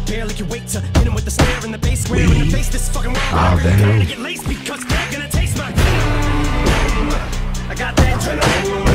barely can wait to hit him with the snare and the bass square in the face. This fucking world, I'm gonna get laced because they're gonna taste my. I got that adrenaline.